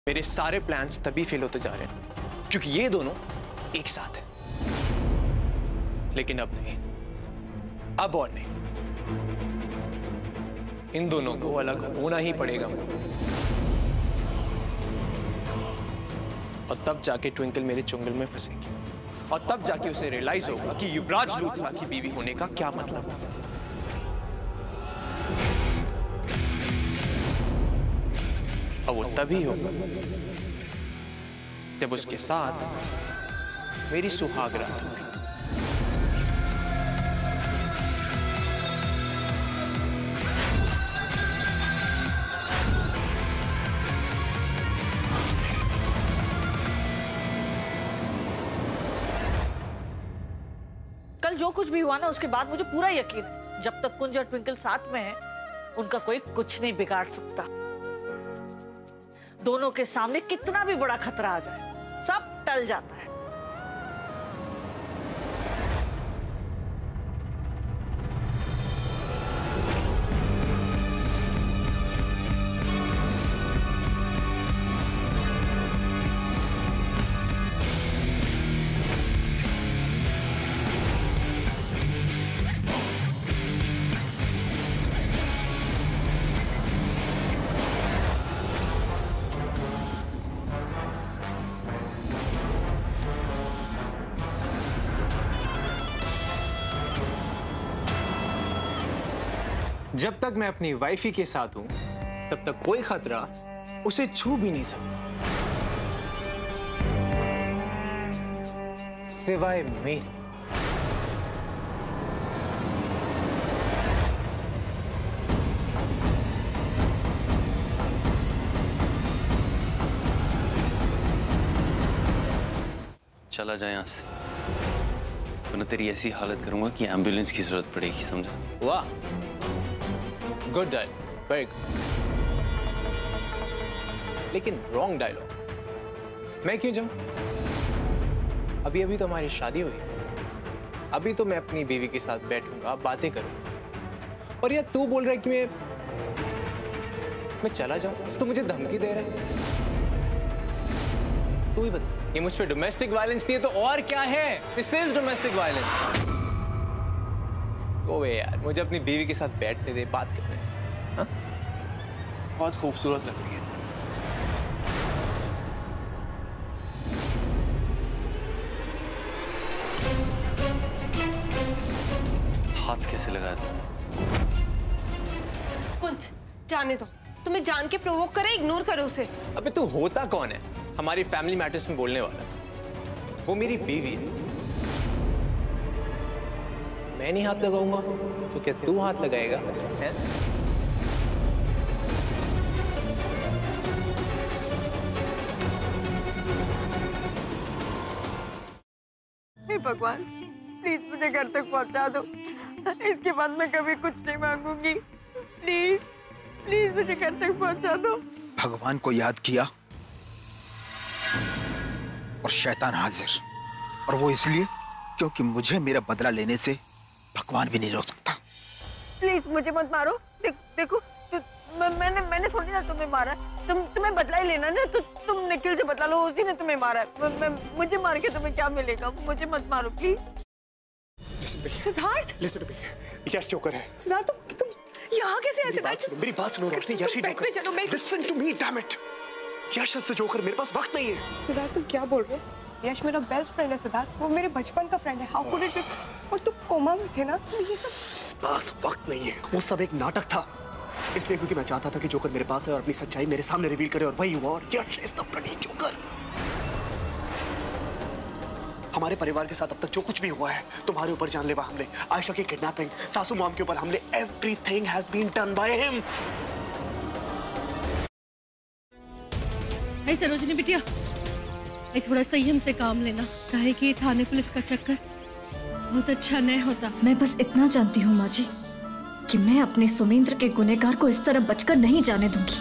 मेरे सारे प्लान्स तभी फेल होते जा रहे हैं क्योंकि ये दोनों एक साथ हैं। लेकिन अब नहीं, अब और नहीं, इन दोनों को अलग होना ही पड़ेगा। और तब जाके ट्विंकल मेरे चुंगल में फंसेगी और तब जाके उसे रियलाइज होगा कि युवराज लूथरा की बीवी होने का क्या मतलब है। और वो तभी होगा जब उसके साथ मेरी सुहाग रात होगी। कल जो कुछ भी हुआ ना, उसके बाद मुझे पूरा यकीन है जब तक कुंज और ट्विंकल साथ में है उनका कोई कुछ नहीं बिगाड़ सकता। दोनों के सामने कितना भी बड़ा खतरा आ जाए, सब टल जाता है। जब तक मैं अपनी वाइफी के साथ हूं तब तक कोई खतरा उसे छू भी नहीं सकता, सिवाय मेरे। चला जाए यहां से, वरना तेरी ऐसी हालत करूंगा कि एम्बुलेंस की जरूरत पड़ेगी, समझा? वाह, गुड डायलॉग, वेरी गुड। लेकिन रॉन्ग डायलॉग। मैं क्यों जाऊं? अभी अभी तो हमारी शादी हुई, अभी तो मैं अपनी बीवी के साथ बैठूंगा, बातें करूंगा। और यार तू बोल रहा है कि मैं चला जाऊं? तू मुझे धमकी दे रहा है? तू ही बता, ये मुझ पे डोमेस्टिक वायलेंस नहीं है तो और क्या है? This is domestic violence. ओए यार, मुझे अपनी बीवी के साथ बैठने दे, बात करने दे। हाँ? बहुत खूबसूरत लग रही है। हाथ कैसे लगा दिया? कुंज, जाने दो। तुम्हें जान के प्रोवोक करे, इग्नोर करो उसे। अबे तू होता कौन है हमारी फैमिली मैटर्स में बोलने वाला? वो मेरी बीवी है। मैं नहीं हाथ लगाऊंगा तो क्या तू हाथ लगाएगा? है? हे भगवान, प्लीज मुझे घर तक पहुंचा दो। इसके बाद मैं कभी कुछ नहीं मांगूंगी। प्लीज प्लीज मुझे घर तक पहुंचा दो। भगवान को याद किया और शैतान हाजिर, और वो इसलिए क्योंकि मुझे मेरा बदला लेने से भगवान भी नहीं रोक सकता। प्लीज मुझे मत मारो। देखो मैंने थोड़ी ना तुम्हें मारा। तुम्हें बदला ही लेना ना, तो तुम निखिल से बदला लो, उसी ने तुम्हें मारा है। मुझे मार के तुम्हें क्या मिलेगा? मुझे मत मारो प्लीज। सिद्धार्थ, यश जोकर है। सिद्धार्थ तुम यहाँ कैसे आए? सिद्धार्थ मेरी बात सुनो रोशनी, यश ही जोकर। चलो, listen to me, damn it. Yash is the joker. मेरे पास वक्त नहीं है। सिद्धार्थ तुम क्या बोल रहे हो? यश मेरा बेस्ट फ्रेंड है सिद्धार्थ, वो मेरे बचपन का फ्रेंड है। How could it be? और तुम कोमा में थे ना, तो ये सब पास वक्त नहीं है। वो सब एक नाटक था, इसलिए क्योंकि मैं चाहता था कि जोकर मेरे पास है और अपनी सच्चाई मेरे सामने रिवील करे, और वही हुआ। और Yash is the bloody joker. हमारे परिवार के साथ अब तक जो कुछ भी हुआ है, तुम्हारे ऊपर जानलेवा हमले, आयशा की किडनैपिंग, सासू मॉम के ऊपर हमले, everything has been done by him. भाई सरोजनी बिटिया, थोड़ा संयम से काम लेना, काहे कि थाने पुलिस का चक्कर बहुत अच्छा नहीं होता। मैं बस इतना जानती हूँ माँ जी कि मैं अपने सुमेंद्र के गुनहगार को इस तरह बचकर नहीं जाने दूंगी।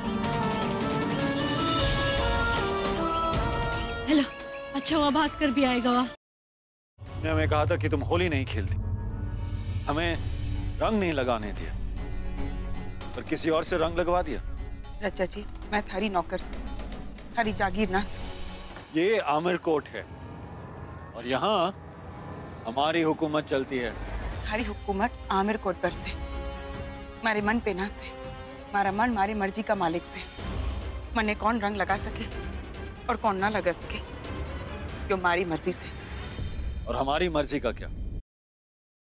हेलो, अच्छा हुआ भास्कर भी आएगा। वाह, ने हमें कहा था कि तुम होली नहीं खेलती, हमें रंग नहीं लगाने दिया, पर किसी और से रंग लगवा दिया। रचा जी, मैं थारी नौकर से थारी जागीर ना से। ये आमिर कोट है और यहाँ हमारी हुकूमत चलती है। थारी हुकूमत आमिर कोट पर से, मारे मन पे ना से। मारा मन मारी मर्जी का मालिक से। मने कौन रंग लगा सके और कौन ना लगा सके, क्यों मारी मर्जी से। और हमारी मर्जी का क्या?